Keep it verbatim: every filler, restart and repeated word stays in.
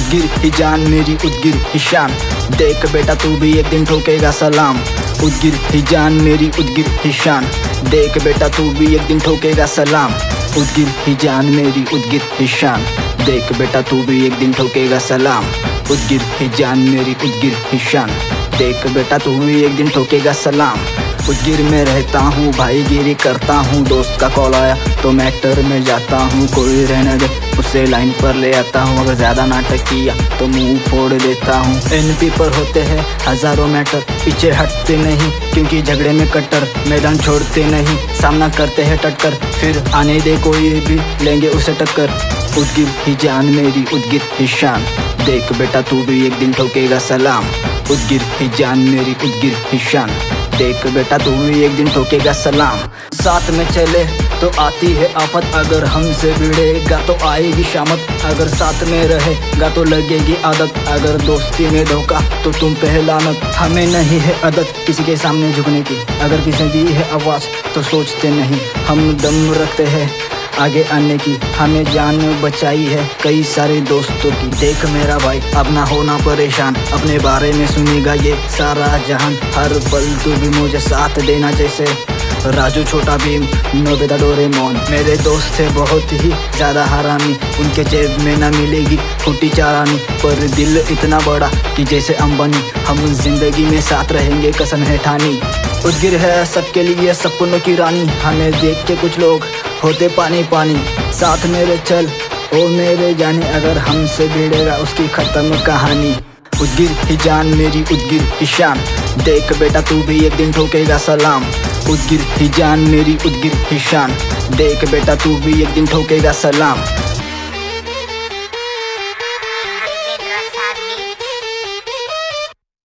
उदगिर ही जान मेरी उदगिर ही शान, देख बेटा तू भी एक दिन ठोकेगा सलाम। उदगिर ही जान मेरी उदगिर ही शान, देख बेटा तू भी एक दिन ठोकेगा सलाम। उदगिर ही जान मेरी उदगिर ही शान, देख बेटा तू भी एक दिन ठोकेगा सलाम। उदगिर ही जान मेरी उदगिर ही शान, देख बेटा तू भी एक दिन ठोकेगा सलाम। उदगिर में रहता हूँ, भाईगिरी करता हूँ, दोस्त का कॉल आया तो मैटर में जाता हूँ। कोई रहने दे उसे लाइन पर ले आता हूँ, अगर ज्यादा नाटक किया तो मुंह फोड़ देता हूँ। एनपी पर होते हैं हजारों मैटर, पीछे हटते नहीं क्योंकि झगड़े में कट्टर। मैदान छोड़ते नहीं, सामना करते हैं टक्कर, फिर आने दे कोई भी लेंगे उसे टक्कर। उदगिर ही जान मेरी उदगिर ही शान, देख बेटा तू भी एक दिन ठोकेगा सलाम। उदगिर ही जान मेरी उदगिर ही शान, देख बेटा तू भी एक दिन ठोकेगा सलाम। साथ में चले तो आती है आफत, अगर हमसे भिड़ेगा तो आएगी शामत। अगर साथ में रहेगा तो लगेगी आदत, अगर दोस्ती में धोखा तो तुम पे लानत। हमें नहीं है आदत किसी के सामने झुकने की, अगर किसी दी है आवाज तो सोचते नहीं। हम दम रखते हैं आगे आने की, हमें जान बचाई है कई सारे दोस्तों की। देख मेरा भाई अब ना होना परेशान, अपने बारे में सुनेगा ये सारा जहान। हर पल तू भी मुझे साथ देना, जैसे राजू छोटा भीम नोबिता डोरेमोन। मेरे दोस्त थे बहुत ही ज्यादा हरामी, उनके जेब में ना मिलेगी फूटी चारानी, पर दिल इतना बड़ा कि जैसे अंबानी। हम जिंदगी में साथ रहेंगे कसम है ठानी। उदगिर है सबके लिए सपनों की रानी, हमें देख के कुछ लोग होते पानी पानी। साथ मेरे चल ओ मेरे जाने, अगर हमसे भिड़ेगा उसकी खत्म कहानी। उदगिर ही जान मेरी उदगिर ही शान, देख बेटा तू भी एक दिन ठोकेगा सलाम। उदगिर ही जान मेरी उदगिर ही शान, देख बेटा तू भी एक दिन ठोकेगा सलाम।